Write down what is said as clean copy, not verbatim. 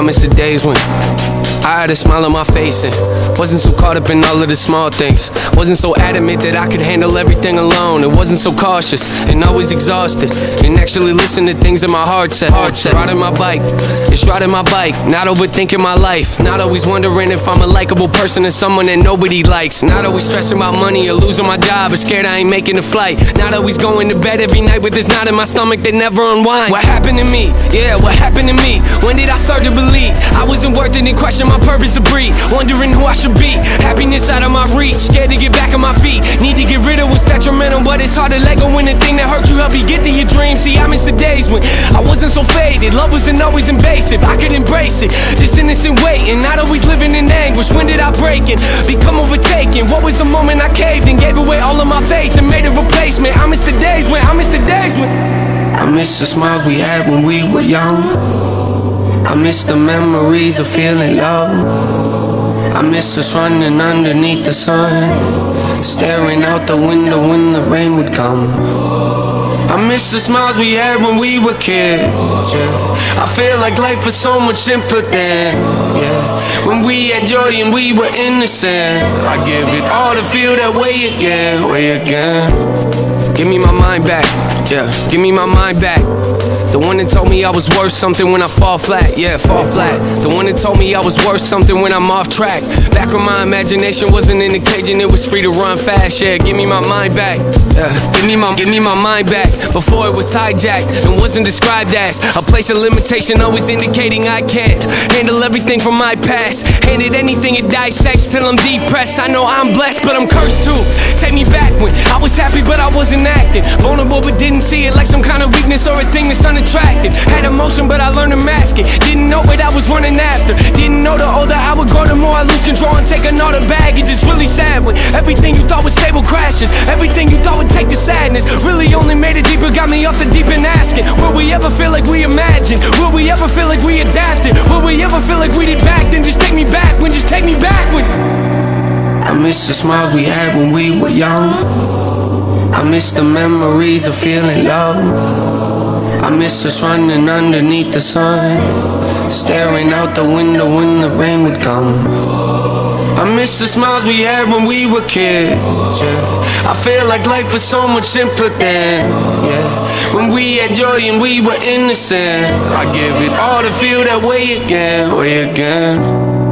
miss the days when I had a smile on my face and wasn't so caught up in all of the small things. Wasn't so adamant that I could handle everything alone. It wasn't so cautious and always exhausted, and actually listen to things that my heart said. Riding my bike, it's riding my bike. Not overthinking my life. Not always wondering if I'm a likable person or someone that nobody likes. Not always stressing about money or losing my job or scared I ain't making a flight. Not always going to bed every night with this knot in my stomach that never unwinds. What happened to me? Yeah, what happened to me? When did I start to believe I wasn't worth it and question my purpose to breathe? Wondering who I should be. Happiness out of my reach. Scared to get back on my feet. Need to get rid of what's detrimental, but it's hard to let go when the thing that hurt you help you get to your dreams. See, I miss the days when I wasn't so faded. Love wasn't always invasive. I could embrace it. Just innocent waiting. Not always living in anguish. When did I break it? Become overtaken. What was the moment I caved and gave away all of my faith and made a replacement? I miss the days when I miss the days when I miss the smiles we had when we were young. I miss the memories of feeling love. I miss us running underneath the sun, staring out the window when the rain would come. I miss the smiles we had when we were kids, yeah. I feel like life was so much simpler then, yeah. When we had joy and we were innocent. I give it all to feel that way again, way again. Give me my mind back, yeah, give me my mind back. The one that told me I was worth something when I fall flat, yeah, fall flat. The one that told me I was worth something when I'm off track. Back when my imagination wasn't in the cage and it was free to run fast, yeah. Give me my mind back, yeah. Give me my mind back. Before it was hijacked and wasn't described as a place of limitation, always indicating I can't handle everything from my past. Handed anything it dissects till I'm depressed. I know I'm blessed, but I'm cursed too. Take me back when I was happy, but I wasn't acting. Vulnerable, but didn't see it like some kind of weakness or a thing that's unattractive. Had emotion, but I learned to mask it. Didn't know what I was running after. Didn't know the older I would grow, the more I lose control and take another baggage. It's really sad when everything you thought was stable crashes. Everything you thought would take the sadness really only made it deeper. Got me off the deep end asking, will we ever feel like we imagined? Will we ever feel like we adapted? Will we ever feel like we did back then? Just take me back when, just take me back when I miss the smiles we had when we were young. I miss the memories of feeling love. I miss us running underneath the sun, staring out the window when the rain would come. I miss the smiles we had when we were kids, yeah. I feel like life was so much simpler then, yeah. When we had joy and we were innocent. I give it all to feel that way again, way again.